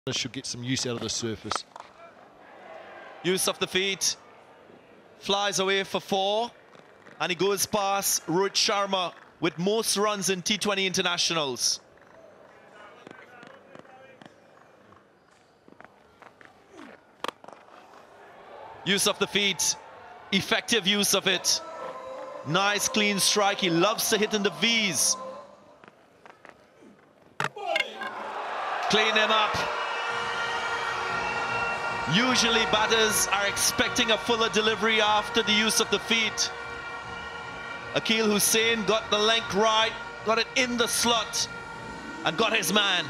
Should get some use out of the surface. Use of the feet. Flies away for 4. And he goes past Rohit Sharma with most runs in T20 internationals. Use of the feet. Effective use of it. Nice clean strike. He loves to hit in the V's. Clean him up. Usually batters are expecting a fuller delivery after the use of the feet. Akeal Hussain got the length right, got it in the slot, and got his man.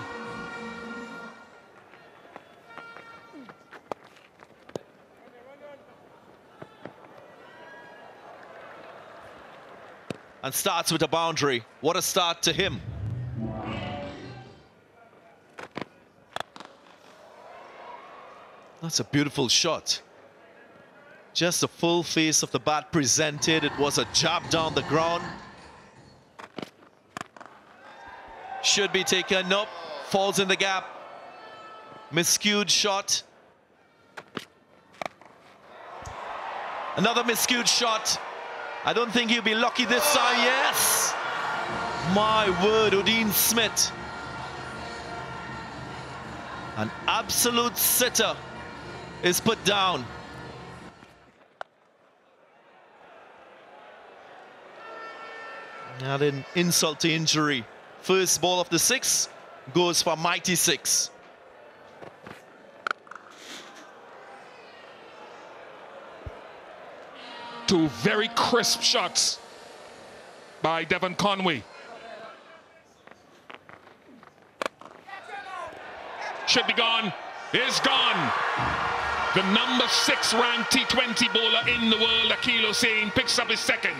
And starts with a boundary. What a start to him. That's a beautiful shot. Just the full face of the bat presented. It was a jab down the ground. Should be taken. Nope. Falls in the gap. Miscued shot. Another miscued shot. I don't think he'll be lucky this time. Yes! My word, Odin Smith. An absolute sitter is put down. Now then, insult to injury. First ball of the 6 goes for mighty 6. Two very crisp shots by Devon Conway. Should be gone. Is gone. The number 6 ranked T20 bowler in the world, Akeal Hussain, picks up his second.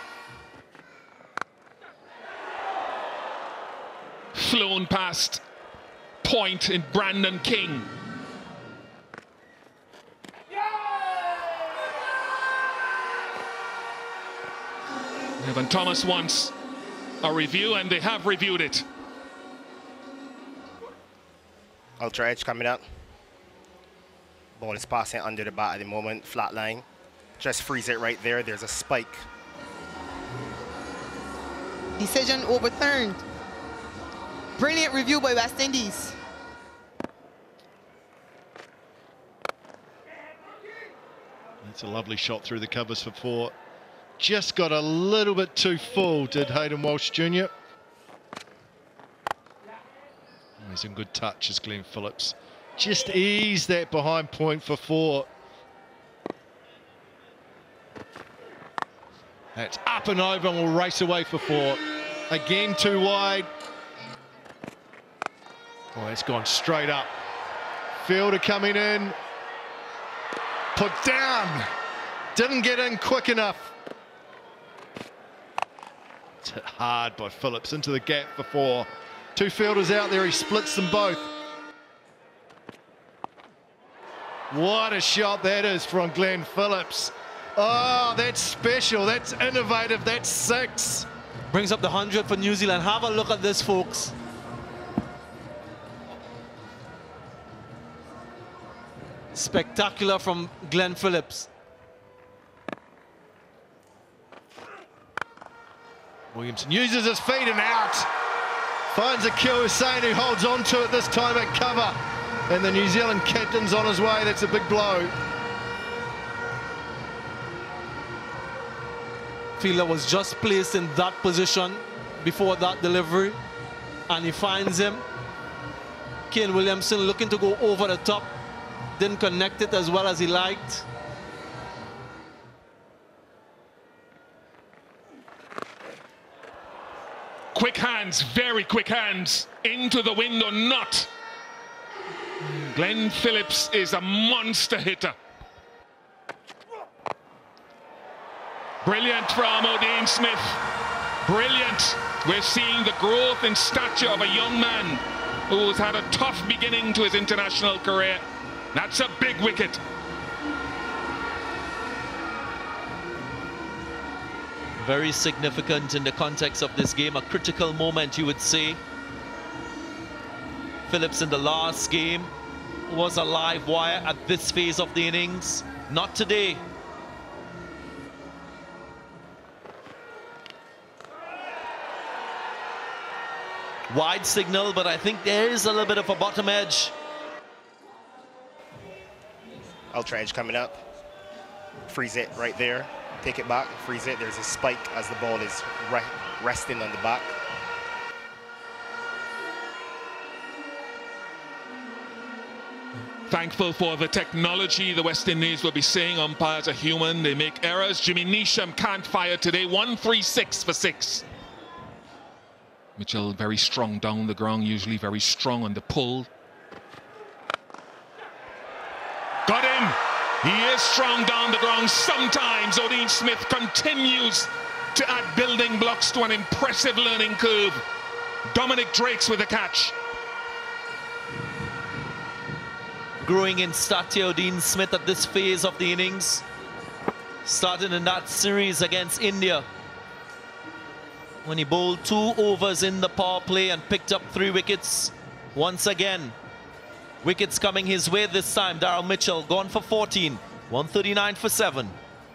Flown past point in Brandon King. Evan Thomas wants a review, and they have reviewed it. Ultra edge coming up. Ball is passing under the bat at the moment, flat line. Just freeze it right there. There's a spike. Decision overturned. Brilliant review by West Indies. That's a lovely shot through the covers for 4. Just got a little bit too full, did Hayden Walsh Jr. Oh, he's in good touch as Glenn Phillips. Just ease that behind point for 4. That's up and over and will race away for 4. Again, too wide. Oh, it's gone straight up. Fielder coming in. Put down. Didn't get in quick enough. It's hit hard by Phillips into the gap for 4. 2 fielders out there, he splits them both. What a shot that is from Glenn Phillips. Oh, that's special, that's innovative, that's 6. Brings up the 100 for New Zealand. Have a look at this, folks. Spectacular from Glenn Phillips. Williamson uses his feet and out. Finds Akeal Hussain, who holds on to it this time at cover. And the New Zealand captain's on his way. That's a big blow. Fielder was just placed in that position before that delivery, and he finds him. Kane Williamson looking to go over the top. Didn't connect it as well as he liked. Quick hands, very quick hands, into the window, not. Glenn Phillips is a monster hitter. Brilliant from Odin Smith. Brilliant. We're seeing the growth in stature of a young man who's had a tough beginning to his international career. That's a big wicket. Very significant in the context of this game, a critical moment, you would say. Phillips in the last game was a live wire at this phase of the innings. Not today. Wide signal, but I think there is a little bit of a bottom edge. Ultra edge coming up. Freeze it right there. Take it back, freeze it. There's a spike as the ball is resting on the back. Thankful for the technology. The West Indies will be saying umpires are human. They make errors. Jimmy Neesham can't fire today. 1-3-6 for 6. Mitchell very strong down the ground, usually very strong on the pull. Got him! He is strong down the ground. Sometimes Odean Smith continues to add building blocks to an impressive learning curve. Dominic Drakes with a catch. Growing in stature, Odean Smith at this phase of the innings. Started in that series against India, when he bowled 2 overs in the power play and picked up 3 wickets. Once again, wickets coming his way this time. Daryl Mitchell gone for 14, 139 for 7.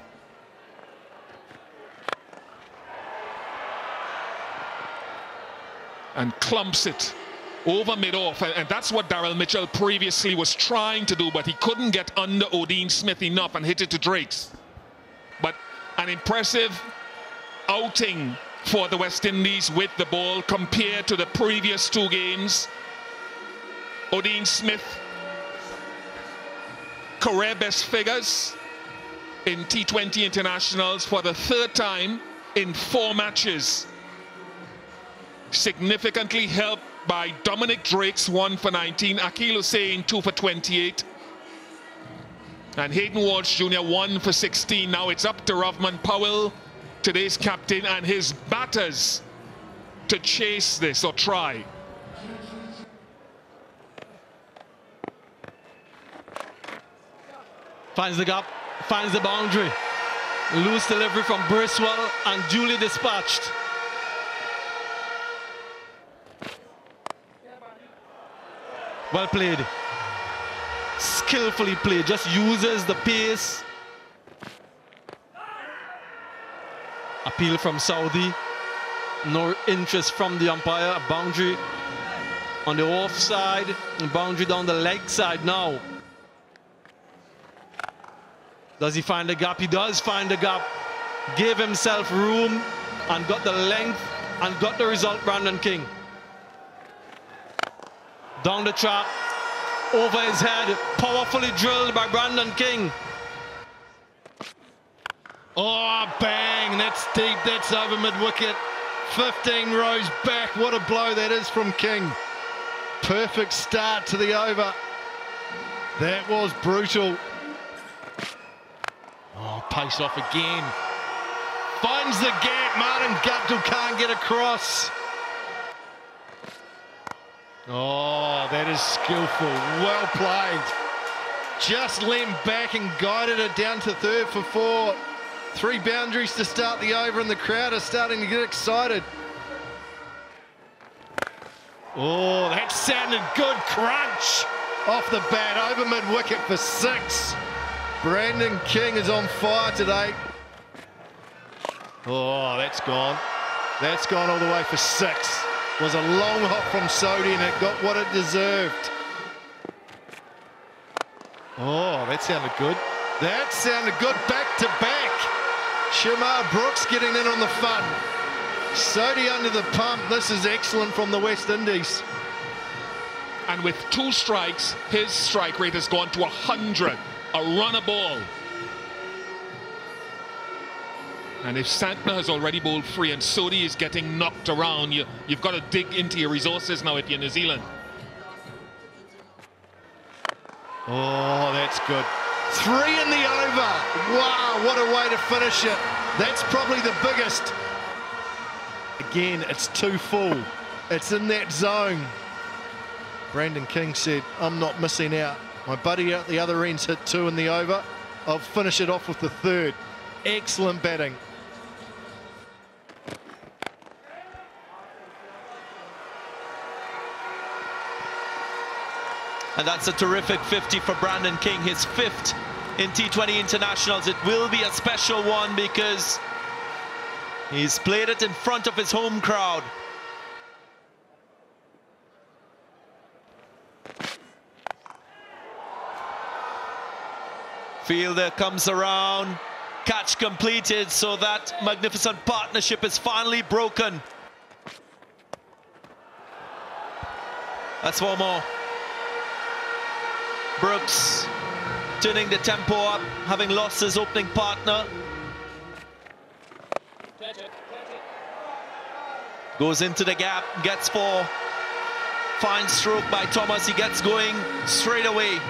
And clumps it over mid-off, and that's what Daryl Mitchell previously was trying to do, but he couldn't get under Odean Smith enough and hit it to Drakes. But an impressive outing for the West Indies with the ball compared to the previous 2 games. Odean Smith, career best figures in T20 internationals for the 3rd time in 4 matches. Significantly helped by Dominic Drakes, 1 for 19, Akil Hussain 2 for 28, and Hayden Walsh Jr. 1 for 16. Now it's up to Rovman Powell, today's captain, and his batters to chase this or try. Finds the gap, finds the boundary. Loose delivery from Briswell and duly dispatched. Well played. Skillfully played, just uses the pace. Appeal from Saudi. No interest from the umpire. A boundary on the offside, and boundary down the leg side now. Does he find the gap? He does find the gap. Gave himself room and got the length and got the result, Brandon King. Down the track, over his head, powerfully drilled by Brandon King. Oh, bang, that's deep, that's over mid-wicket. 15 rows back, what a blow that is from King. Perfect start to the over. That was brutal. Oh, pace off again. Finds the gap, Martin Guptill can't get across. Oh, that is skillful, well played. Just leaned back and guided it down to 3rd for 4. 3 boundaries to start the over, and the crowd are starting to get excited. Oh, that sounded good. Crunch off the bat, over mid-wicket for 6. Brandon King is on fire today. Oh, that's gone. That's gone all the way for 6. Was a long hop from Sodi, and it got what it deserved. Oh, that sounded good. That sounded good, back to back. Shamar Brooks getting in on the fun. Sodi under the pump. This is excellent from the West Indies. And with 2 strikes, his strike rate has gone to 100. A runner ball. And if Santner has already bowled free and Sodi is getting knocked around, you've got to dig into your resources now if you're New Zealand. Oh, that's good. 3 in the over. Wow, what a way to finish it. That's probably the biggest. Again, it's too full. It's in that zone. Brandon King said, I'm not missing out. My buddy out the other end's hit 2 in the over. I'll finish it off with the 3rd. Excellent batting. And that's a terrific 50 for Brandon King, his 5th in T20 internationals. It will be a special one because he's played it in front of his home crowd. Fielder comes around, catch completed, so that magnificent partnership is finally broken. That's one more. Brooks turning the tempo up, having lost his opening partner. Goes into the gap, gets 4. Fine stroke by Thomas, he gets going straight away.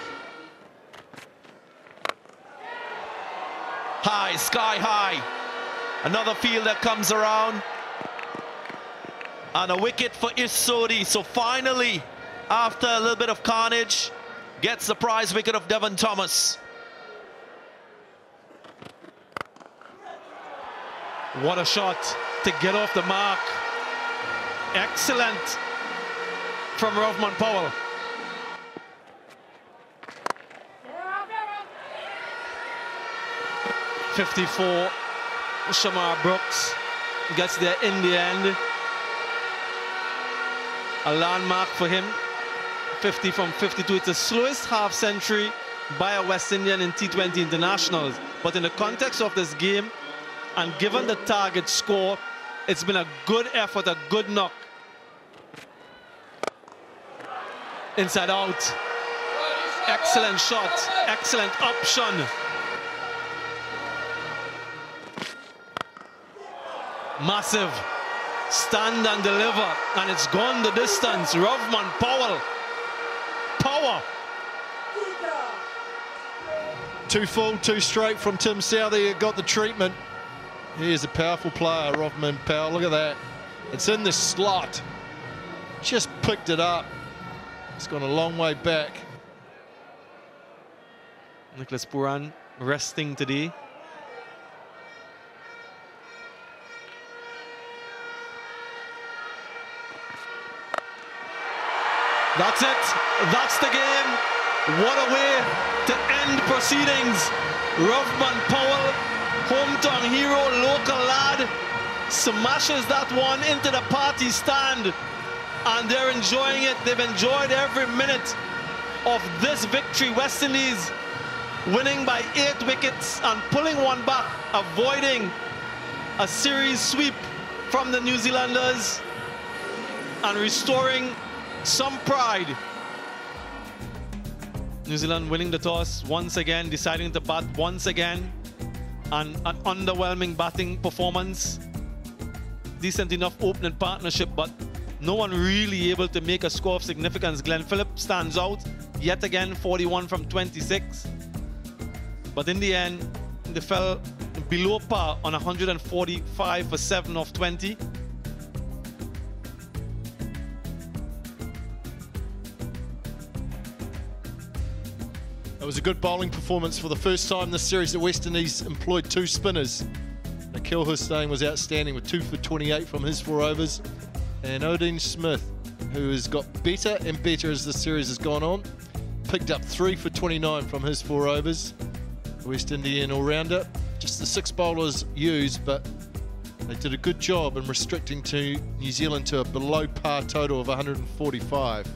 High, sky high. Another fielder comes around. And a wicket for Sodhi. So finally, after a little bit of carnage, gets the prize wicket of Devon Thomas. What a shot to get off the mark. Excellent from Rovman Powell. .54, Shamar Brooks gets there in the end. A landmark for him. 50 from 52. It's the slowest half-century by a West Indian in T20 internationals. But in the context of this game, and given the target score, it's been a good effort, a good knock. Inside out. Excellent shot, excellent option. Massive. Stand and deliver, and it's gone the distance. Rovman Powell. Power. 2 full, 2 straight from Tim Southey. Got the treatment. He is a powerful player, Rovman Powell. Look at that. It's in the slot. Just picked it up. It's gone a long way back. Nicholas Pooran resting today. That's it. That's the game. What a way to end proceedings. Rovman Powell, hometown hero, local lad, smashes that one into the party stand. And they're enjoying it. They've enjoyed every minute of this victory. West Indies winning by 8 wickets and pulling one back, avoiding a series sweep from the New Zealanders and restoring some pride. New Zealand winning the toss once again, deciding to bat once again, and an underwhelming batting performance. Decent enough opening partnership, but no one really able to make a score of significance. Glenn Phillips stands out yet again, 41 from 26. But in the end, they fell below par on 145 for 7 of 20. It was a good bowling performance for the first time this series. The West Indies employed 2 spinners. Nikhil Hussain was outstanding with 2 for 28 from his 4 overs. And Odean Smith, who has got better and better as the series has gone on, picked up 3 for 29 from his 4 overs. The West Indian all-rounder. Just the 6 bowlers used, but they did a good job in restricting to New Zealand to a below par total of 145.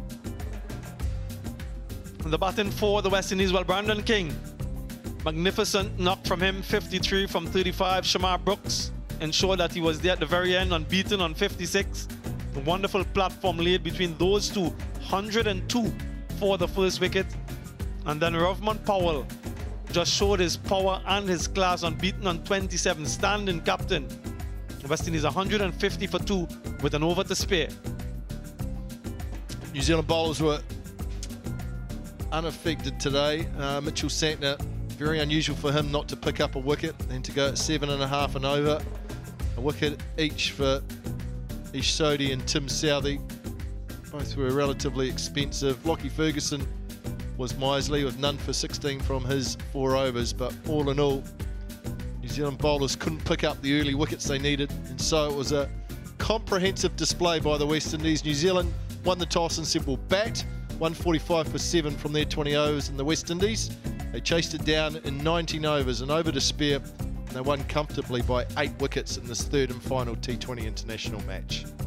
The batting for the West Indies, well, Brandon King, magnificent knock from him, 53 from 35. Shamar Brooks ensured that he was there at the very end, unbeaten on 56. A wonderful platform laid between those two, 102 for the first wicket. And then Rovman Powell just showed his power and his class, unbeaten on 27, standing captain. The West Indies 150 for 2 with an over to spare. New Zealand bowlers were unaffected today. Mitchell Santner, very unusual for him not to pick up a wicket and to go at 7.5 and over. A wicket each for Sodhi and Tim Southey. Both were relatively expensive. Lockie Ferguson was miserly with none for 16 from his 4 overs, but all in all, New Zealand bowlers couldn't pick up the early wickets they needed, and so it was a comprehensive display by the West Indies. New Zealand won the toss and said, we'll bat. 145 for 7 from their 20 overs in the West Indies. They chased it down in 19 overs, an over to spare, and they won comfortably by 8 wickets in this third and final T20 international match.